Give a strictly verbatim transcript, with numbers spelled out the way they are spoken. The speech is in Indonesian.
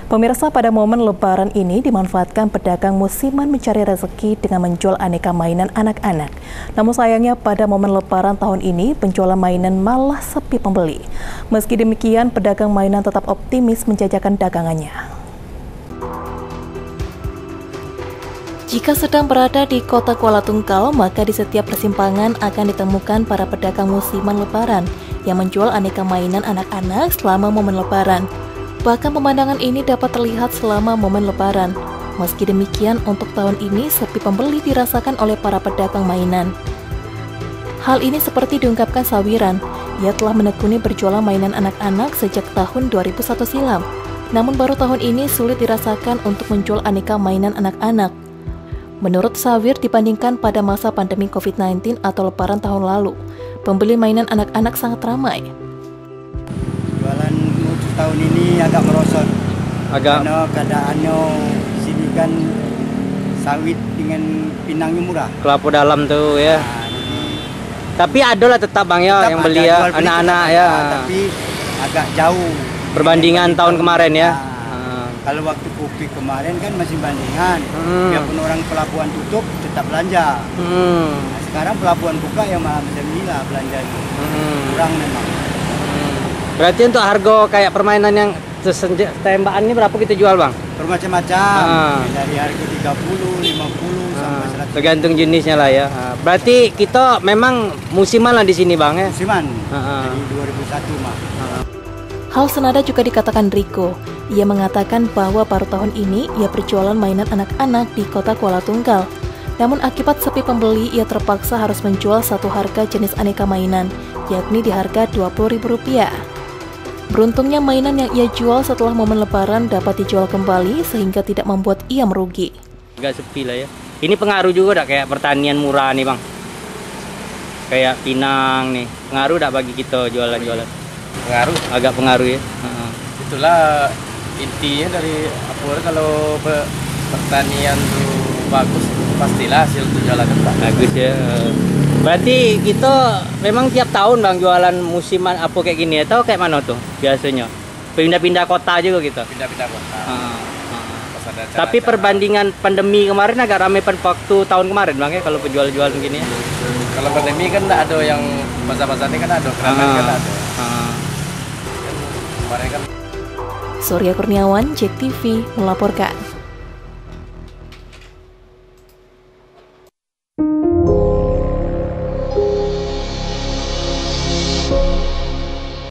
Pemirsa, pada momen Lebaran ini dimanfaatkan pedagang musiman mencari rezeki dengan menjual aneka mainan anak-anak. Namun sayangnya pada momen Lebaran tahun ini penjualan mainan malah sepi pembeli. Meski demikian, pedagang mainan tetap optimis menjajakan dagangannya. Jika sedang berada di kota Kuala Tungkal, maka di setiap persimpangan akan ditemukan para pedagang musiman Lebaran yang menjual aneka mainan anak-anak selama momen Lebaran. Bahkan pemandangan ini dapat terlihat selama momen Lebaran. Meski demikian, untuk tahun ini sepi pembeli dirasakan oleh para pedagang mainan. Hal ini seperti diungkapkan Sawiran. Ia telah menekuni berjualan mainan anak-anak sejak tahun dua ribu satu silam. Namun baru tahun ini sulit dirasakan untuk menjual aneka mainan anak-anak. Menurut Sawir, dibandingkan pada masa pandemi covid sembilan belas atau Lebaran tahun lalu, pembeli mainan anak-anak sangat ramai. Jualan mutu tahun ini agak merosot. Agak. Karena keadaannya sini kan sawit dengan pinangnya murah. Kelapa dalam tuh ya. Nah, jadi tapi ada lah tetap bang ya tetap yang beli ya anak-anak ya. Tapi agak jauh. Perbandingan tahun kemarin ya. Nah, kalau waktu Covid kemarin kan masih bandingan. Hmm. Biarpun orang pelabuhan tutup tetap belanja. Hmm. Nah, sekarang pelabuhan buka ya malah macam inilah belanja itu. Hmm. Kurang memang. Berarti untuk harga kayak permainan yang tembakan ini berapa kita jual bang? Bermacam-macam, Ah. dari harga tiga puluh, lima puluh sampai seratus. Tergantung jenisnya lah ya. Ah, berarti kita memang musiman lah di sini bang ya? Musiman, Ah. dari dua ribu satu mah. Hal senada juga dikatakan Riko. Ia mengatakan bahwa baru tahun ini ia berjualan mainan anak-anak di kota Kuala Tungkal. Namun akibat sepi pembeli, ia terpaksa harus menjual satu harga jenis aneka mainan, yakni di harga dua puluh ribu rupiah. Beruntungnya mainan yang ia jual setelah momen Lebaran dapat dijual kembali sehingga tidak membuat ia merugi. Agak sepi lah ya. Ini pengaruh juga dah kayak pertanian murah nih bang. Kayak Pinang nih. Pengaruh dah bagi kita jualan-jualan. Pengaruh, Agak pengaruh ya. Heeh. itulah intinya dari apa kalau pe- pertanian tuh bagus, pastilah hasil tuh jualan itu Bagus ya. Berarti kita memang tiap tahun bang jualan musiman apa kayak gini atau kayak mana tuh biasanya? Pindah-pindah kota juga gitu. pindah-pindah kota. Heeh, heeh. Pas ada acara-acara. Tapi perbandingan pandemi kemarin agak ramai pada waktu tahun kemarin bang ya kalau penjual-jual begini ya. Kalau pandemi kan nggak ada yang pasar-pasar ini kan ada, keramat Ah. kan ada. Ah. Kemarin kan Surya Kurniawan, J E K T V melaporkan.